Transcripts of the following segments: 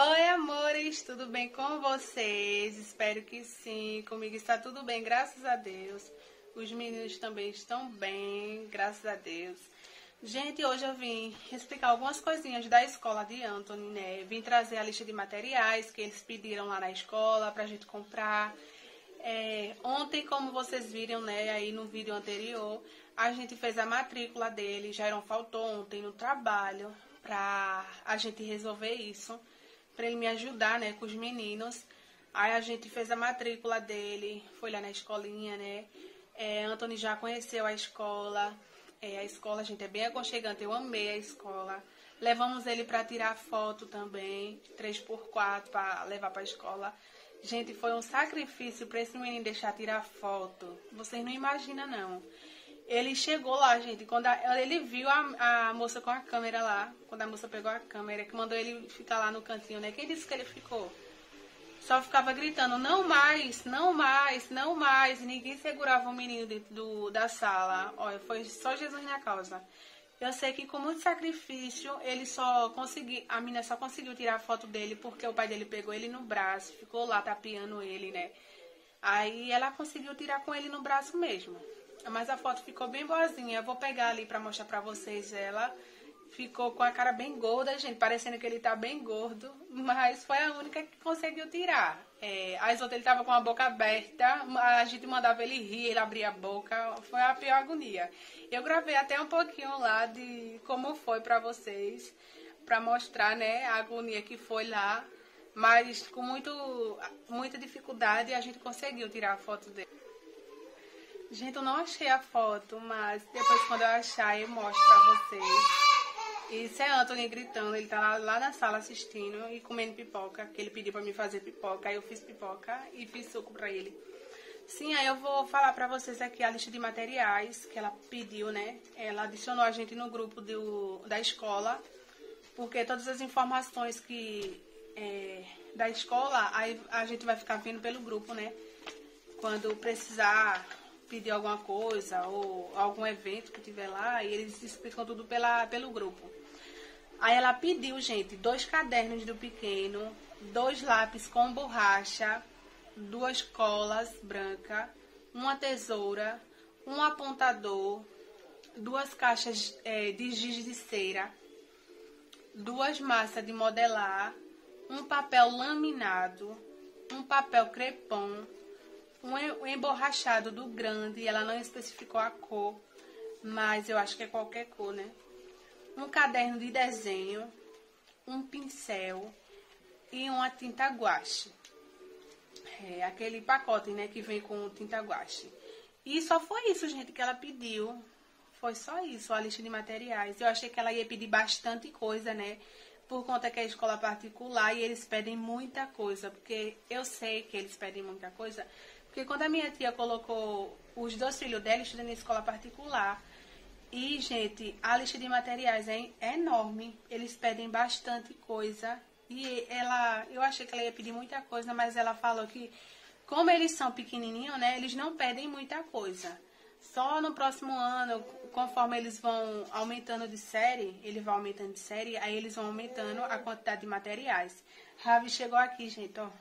Oi, amores, tudo bem com vocês? Espero que sim. Comigo está tudo bem, graças a Deus. Os meninos também estão bem, graças a Deus. Gente, hoje eu vim explicar algumas coisinhas da escola de Anthony, né? Vim trazer a lista de materiais que eles pediram lá na escola pra gente comprar. Ontem, como vocês viram, né, aí no vídeo anterior, a gente fez a matrícula dele. Jairon faltou ontem no trabalho pra a gente resolver isso, pra ele me ajudar, né, com os meninos. Aí a gente fez a matrícula dele, foi lá na escolinha, né? Anthony já conheceu a escola. A escola, gente, é bem aconchegante. Eu amei a escola. Levamos ele para tirar foto também, 3x4 para levar para a escola. Gente, foi um sacrifício para esse menino deixar tirar foto. Vocês não imaginam, não. Ele chegou lá, gente, quando ele viu a moça com a câmera lá, quando a moça pegou a câmera, que mandou ele ficar lá no cantinho, né? Quem disse que ele ficou? Só ficava gritando, não mais, não mais, não mais. E ninguém segurava o menino dentro da sala. Olha, foi só Jesus na causa. Eu sei que com muito sacrifício, a menina só conseguiu tirar a foto dele porque o pai dele pegou ele no braço, ficou lá tapeando ele, né? Aí ela conseguiu tirar com ele no braço mesmo. Mas a foto ficou bem boazinha. Eu vou pegar ali pra mostrar pra vocês ela. Ficou com a cara bem gorda, gente, parecendo que ele tá bem gordo, mas foi a única que conseguiu tirar. As outras ele tava com a boca aberta, a gente mandava ele rir, ele abria a boca, foi a pior agonia. Eu gravei até um pouquinho lá de como foi pra vocês, pra mostrar, né, a agonia que foi lá, mas com muita dificuldade a gente conseguiu tirar a foto dele. Gente, eu não achei a foto, mas depois quando eu achar eu mostro pra vocês. Isso é Anthony gritando, ele tá lá na sala assistindo e comendo pipoca, que ele pediu pra mim fazer pipoca, aí eu fiz pipoca e fiz suco pra ele. Sim, aí eu vou falar pra vocês aqui a lista de materiais que ela pediu, né? Ela adicionou a gente no grupo da escola, porque todas as informações da escola, aí a gente vai ficar vendo pelo grupo, né? Quando precisar pedir alguma coisa ou algum evento que tiver lá, e eles explicam tudo pelo grupo. Aí ela pediu, gente, 2 cadernos do pequeno, 2 lápis com borracha, 2 colas brancas, uma tesoura, um apontador, 2 caixas de giz de cera, 2 massas de modelar, um papel laminado, um papel crepom, um emborrachado do grande, ela não especificou a cor, mas eu acho que é qualquer cor, né? Um caderno de desenho, um pincel e uma tinta guache. Aquele pacote, né, que vem com tinta guache. E só foi isso, gente, que ela pediu. Foi só isso, a lista de materiais. Eu achei que ela ia pedir bastante coisa, né? Por conta que é escola particular e eles pedem muita coisa. Porque eu sei que eles pedem muita coisa. Porque quando a minha tia colocou os 2 filhos dela estudando em escola particular. E, gente, a lista de materiais é enorme. Eles pedem bastante coisa. E eu achei que ela ia pedir muita coisa, mas ela falou que, como eles são pequenininhos, né, eles não pedem muita coisa. Só no próximo ano, conforme eles vão aumentando de série, aí eles vão aumentando a quantidade de materiais. Ravi chegou aqui, gente, ó.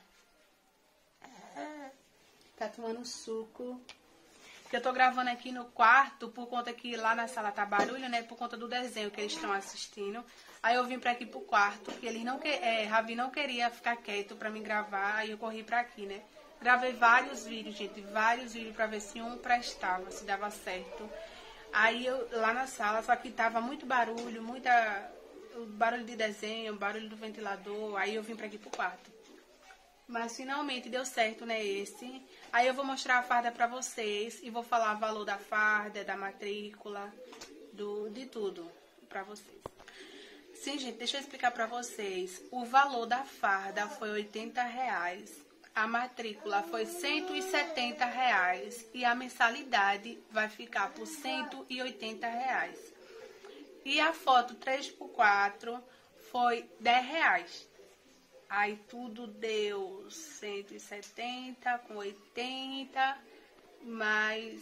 Tá tomando suco. Porque eu tô gravando aqui no quarto, por conta que lá na sala tá barulho, né? Por conta do desenho que eles estão assistindo. Aí eu vim pra aqui pro quarto, que eles Ravi não queria ficar quieto pra me gravar, aí eu corri pra aqui, né? Gravei vários vídeos, gente, vários vídeos pra ver se um prestava, se dava certo. Aí eu, lá na sala, só que tava muito barulho, barulho de desenho, barulho do ventilador, aí eu vim pra aqui pro quarto. Mas finalmente deu certo, né, esse. Aí eu vou mostrar a farda pra vocês e vou falar o valor da farda, da matrícula, de tudo pra vocês. Sim, gente, deixa eu explicar pra vocês. O valor da farda foi R$80, a matrícula foi R$170 e a mensalidade vai ficar por R$180. E a foto 3x4 foi R$10. Aí tudo deu 170 com 80, mais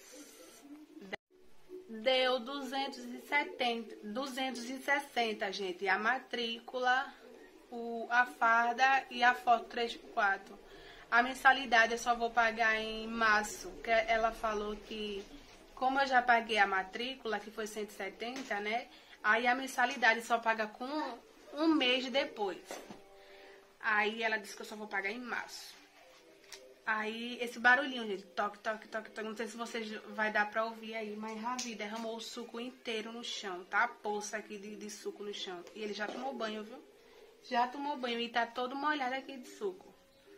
deu 260, gente. A matrícula a farda e a foto 3x4. A mensalidade eu só vou pagar em março, que ela falou que, como eu já paguei a matrícula, que foi 170, né? Aí a mensalidade só paga com um mês depois. Aí ela disse que eu só vou pagar em março. Aí esse barulhinho, gente, toque, toque, toque, toque. Não sei se vocês vai dar pra ouvir aí, mas Ravi derramou o suco inteiro no chão, tá? A poça aqui de suco no chão. E ele já tomou banho, viu? Já tomou banho e tá todo molhado aqui de suco.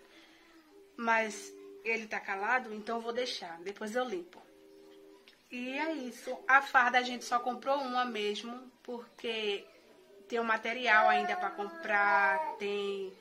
Mas ele tá calado, então eu vou deixar. Depois eu limpo. E é isso. A farda a gente só comprou uma mesmo, porque tem o material ainda pra comprar, tem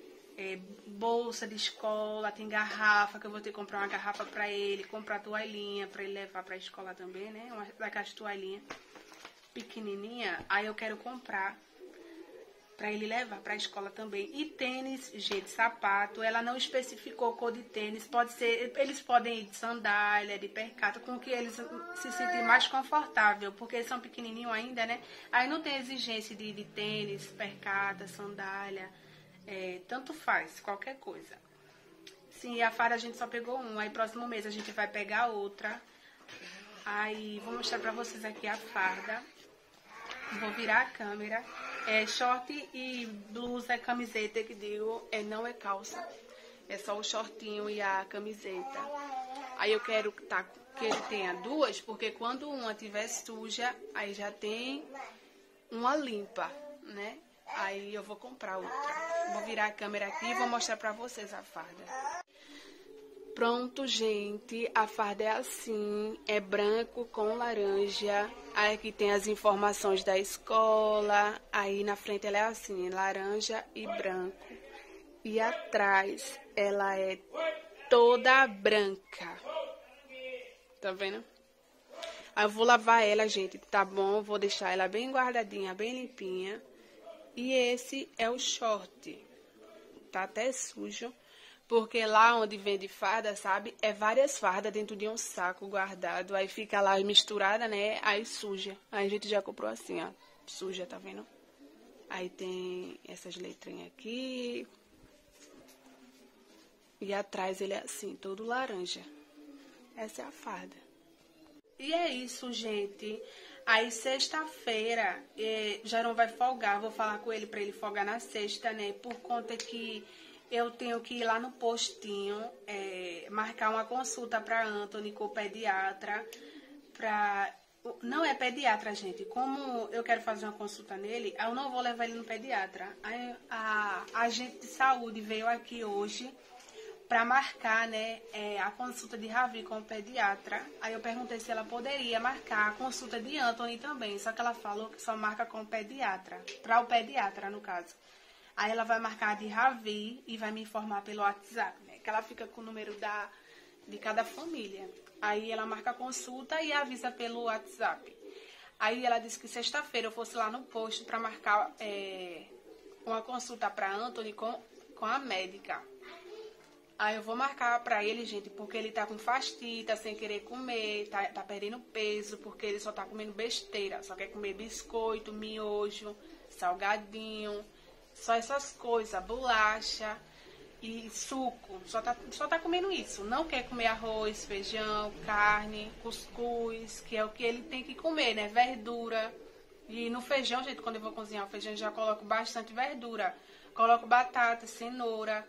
bolsa de escola, tem garrafa, que eu vou ter que comprar uma garrafa pra ele, comprar toalhinha pra ele levar pra escola também, né? Uma daquelas toalhinhas pequenininha. Aí eu quero comprar pra ele levar pra escola também. E tênis, gente, sapato. Ela não especificou cor de tênis. Pode ser, eles podem ir de sandália, de percata, com que eles se sentem mais confortável, porque eles são pequenininhos ainda, né? Aí não tem exigência de tênis, percata, sandália. Tanto faz, qualquer coisa. Sim, a farda a gente só pegou uma. Aí próximo mês a gente vai pegar outra. Aí vou mostrar pra vocês aqui a farda. Vou virar a câmera. Short e blusa, camiseta, que digo, não é calça. É só o shortinho e a camiseta. Aí eu quero que ele tenha duas, porque quando uma tiver suja, aí já tem uma limpa, né? Aí eu vou comprar outra. Vou virar a câmera aqui e vou mostrar pra vocês a farda. Pronto, gente, a farda é assim, é branco com laranja. Aí aqui tem as informações da escola. Aí na frente ela é assim, laranja e branco. E atrás ela é toda branca. Tá vendo? Aí eu vou lavar ela, gente, tá bom? Vou deixar ela bem guardadinha, bem limpinha. E esse é o short. Tá até sujo. Porque lá onde vende farda, sabe? É várias fardas dentro de um saco guardado. Aí fica lá misturada, né? Aí suja. Aí a gente já comprou assim, ó. Suja, tá vendo? Aí tem essas letrinhas aqui. E atrás ele é assim, todo laranja. Essa é a farda. E é isso, gente. Aí sexta-feira já não vai folgar. Vou falar com ele pra ele folgar na sexta, né? Por conta que eu tenho que ir lá no postinho, marcar uma consulta para Anthony com o pediatra. Não é pediatra, gente. Como eu quero fazer uma consulta nele, eu não vou levar ele no pediatra. Aí, a agente de saúde veio aqui hoje para marcar, né, a consulta de Ravi com o pediatra. Aí eu perguntei se ela poderia marcar a consulta de Anthony também. Só que ela falou que só marca com o pediatra. Para o pediatra, no caso. Aí ela vai marcar de Ravi e vai me informar pelo WhatsApp, né? Que ela fica com o número de cada família. Aí ela marca a consulta e avisa pelo WhatsApp. Aí ela disse que sexta-feira eu fosse lá no posto para marcar uma consulta para Anthony com a médica. Aí eu vou marcar pra ele, gente, porque ele tá com fastia, tá sem querer comer, tá perdendo peso, porque ele só tá comendo besteira. Só quer comer biscoito, miojo, salgadinho, só essas coisas, bolacha e suco. Só tá comendo isso. Não quer comer arroz, feijão, carne, cuscuz, que é o que ele tem que comer, né? Verdura. E no feijão, gente, quando eu vou cozinhar o feijão, eu já coloco bastante verdura. Coloco batata, cenoura,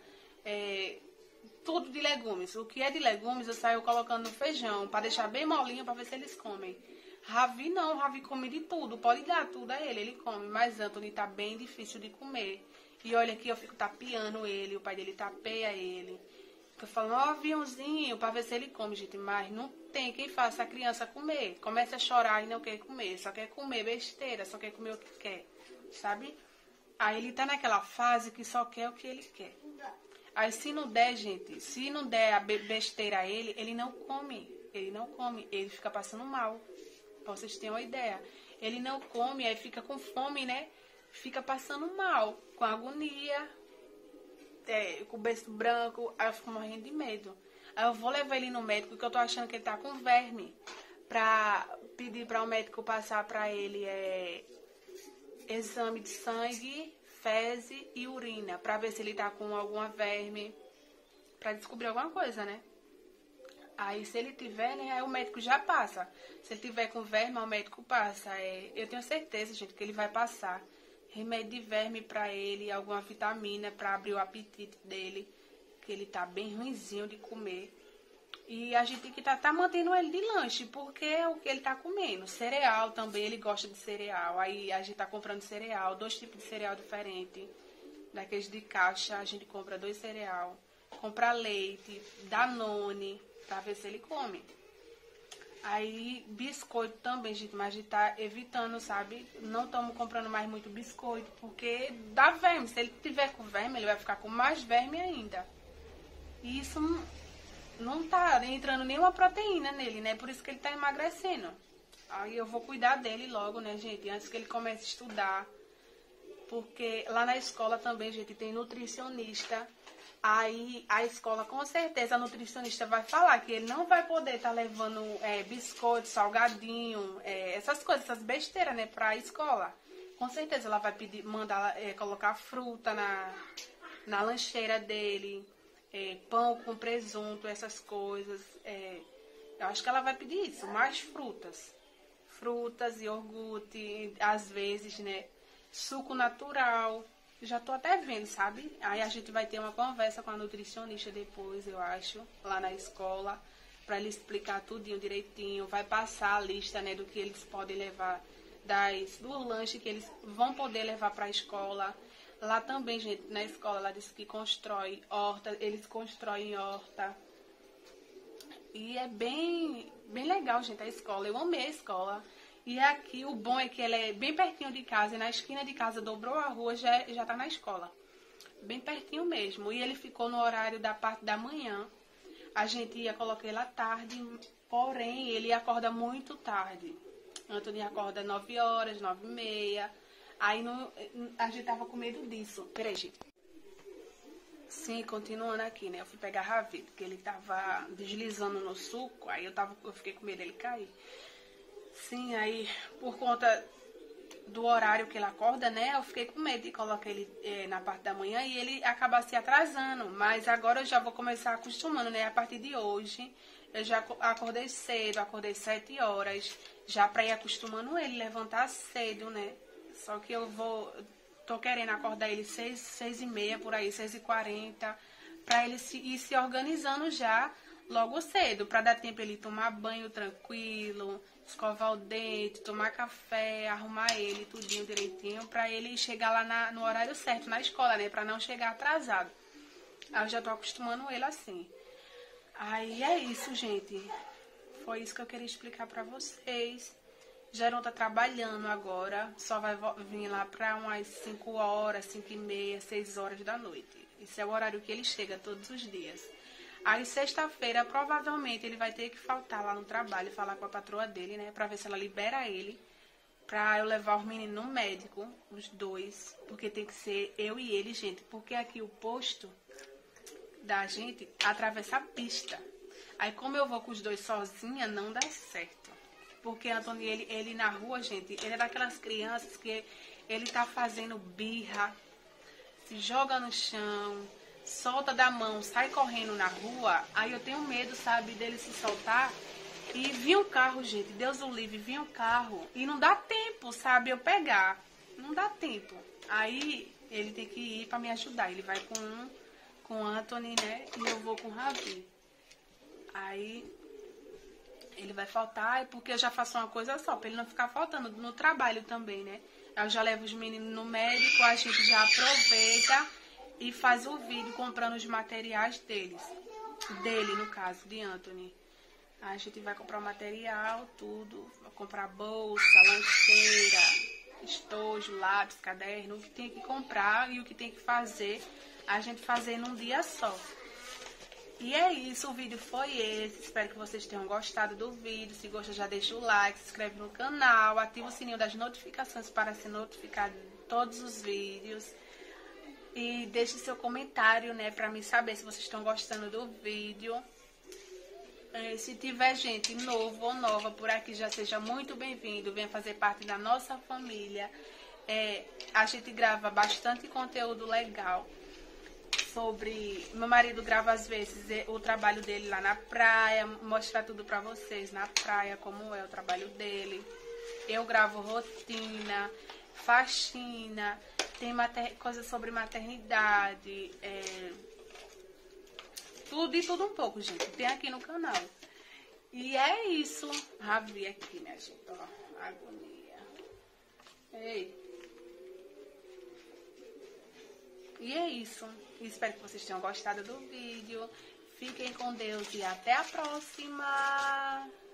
tudo de legumes. O que é de legumes eu saio colocando no feijão, para deixar bem molinho, para ver se eles comem. Ravi não, Ravi come de tudo, pode dar tudo a ele come. Mas Anthony tá bem difícil de comer. E olha aqui, eu fico tapeando ele, o pai dele tapeia ele. Fica falando, ó, aviãozinho, para ver se ele come, gente. Mas não tem quem faça a criança comer. Começa a chorar e não quer comer, só quer comer besteira, só quer comer o que quer, sabe? Aí ele tá naquela fase que só quer o que ele quer. Aí se não der, gente, se não der a besteira a ele, ele não come. Ele não come, ele fica passando mal. Pra vocês terem uma ideia. Ele não come, aí fica com fome, né? Fica passando mal, com agonia, com o berço branco, aí eu fico morrendo de medo. Aí eu vou levar ele no médico, porque eu tô achando que ele tá com verme. Pra pedir para o médico passar pra ele exame de sangue, fezes e urina, pra ver se ele tá com alguma verme, pra descobrir alguma coisa, né? Aí, se ele tiver, né, aí o médico já passa. Se ele tiver com verme, o médico passa. Eu tenho certeza, gente, que ele vai passar remédio de verme pra ele, alguma vitamina pra abrir o apetite dele, que ele tá bem ruinzinho de comer. E a gente tem que tá mantendo ele de lanche, porque é o que ele tá comendo. Cereal também, ele gosta de cereal. Aí a gente tá comprando cereal, 2 tipos de cereal diferentes. Daqueles de caixa, a gente compra 2 cereal. Compra leite, Danone, pra ver se ele come. Aí, biscoito também, gente, mas a gente tá evitando, sabe? Não estamos comprando mais muito biscoito, porque dá verme. Se ele tiver com verme, ele vai ficar com mais verme ainda. E isso não tá entrando nenhuma proteína nele, né? Por isso que ele tá emagrecendo. Aí eu vou cuidar dele logo, né, gente? Antes que ele comece a estudar. Porque lá na escola também, gente, tem nutricionista. Aí a escola, com certeza, a nutricionista vai falar que ele não vai poder estar levando biscoito, salgadinho, essas coisas, essas besteiras, né, pra escola. Com certeza ela vai pedir, mandar colocar fruta na lancheira dele, pão com presunto, essas coisas. Eu acho que ela vai pedir isso, mais frutas. Frutas, iogurte, às vezes, né, suco natural. Já tô até vendo, sabe? Aí a gente vai ter uma conversa com a nutricionista depois, eu acho, lá na escola, pra ele explicar tudinho direitinho. Vai passar a lista, né, do que eles podem levar, do lanche que eles vão poder levar pra escola. Lá também, gente, na escola, ela disse que constrói horta, eles constroem horta. E é bem legal, gente, a escola. Eu amei a escola. E aqui o bom é que ela é bem pertinho de casa, e na esquina de casa dobrou a rua, já tá na escola. Bem pertinho mesmo. E ele ficou no horário da parte da manhã. A gente ia colocar ele à tarde, porém ele acorda muito tarde. Antônio acorda 9 horas, 9h30. Aí a gente tava com medo disso. Peraí, gente. Sim, continuando aqui, né? Eu fui pegar Ravi, porque ele tava deslizando no suco, aí eu fiquei com medo dele cair. Sim, aí por conta do horário que ele acorda, né? Eu fiquei com medo de colocar ele na parte da manhã e ele acabar se atrasando. Mas agora eu já vou começar acostumando, né? A partir de hoje, eu já acordei cedo, acordei 7 horas, já pra ir acostumando ele, levantar cedo, né? Só que tô querendo acordar ele 6h30, por aí, 6h40, pra ele ir se organizando já logo cedo, pra dar tempo ele tomar banho tranquilo, escovar o dente, tomar café, arrumar ele tudinho direitinho, pra ele chegar lá no horário certo, na escola, né? Pra não chegar atrasado. Aí eu já tô acostumando ele assim. Aí é isso, gente. Foi isso que eu queria explicar pra vocês. Geron tá trabalhando agora, só vai vir lá pra umas 5 horas, 5h30, 6 horas da noite. Esse é o horário que ele chega todos os dias. Aí, sexta-feira, provavelmente, ele vai ter que faltar lá no trabalho, falar com a patroa dele, né? Pra ver se ela libera ele, pra eu levar os meninos no médico, os 2. Porque tem que ser eu e ele, gente. Porque aqui o posto da gente atravessa a pista. Aí, como eu vou com os 2 sozinha, não dá certo. Porque Antônio, ele na rua, gente, ele é daquelas crianças que ele tá fazendo birra, se joga no chão, solta da mão, sai correndo na rua. Aí eu tenho medo, sabe, dele se soltar e vir um carro, gente, Deus o livre, vir um carro e não dá tempo, sabe, eu pegar. Não dá tempo. Aí ele tem que ir pra me ajudar. Ele vai com o Anthony, né, e eu vou com o Ravi. Aí ele vai faltar, porque eu já faço uma coisa só, pra ele não ficar faltando no trabalho também, né. Eu já levo os meninos no médico, a gente já aproveita e faz o vídeo comprando os materiais dele, no caso, de Anthony. A gente vai comprar o material, tudo, vai comprar bolsa, lancheira, estojo, lápis, caderno, o que tem que comprar e o que tem que fazer, a gente fazer num dia só. E é isso, o vídeo foi esse. Espero que vocês tenham gostado do vídeo. Se gostou, já deixa o like, se inscreve no canal, ativa o sininho das notificações para ser notificado de todos os vídeos. E deixe seu comentário, né, pra mim saber se vocês estão gostando do vídeo. Se tiver gente novo ou nova por aqui, já seja muito bem-vindo. Venha fazer parte da nossa família. A gente grava bastante conteúdo legal sobre... Meu marido grava às vezes o trabalho dele lá na praia, mostrar tudo pra vocês na praia, como é o trabalho dele. Eu gravo rotina, faxina, tem coisas sobre maternidade, tudo e tudo um pouco, gente. Tem aqui no canal. E é isso. Ravi aqui, minha gente, ó, agonia. Ei. E é isso. Espero que vocês tenham gostado do vídeo. Fiquem com Deus e até a próxima.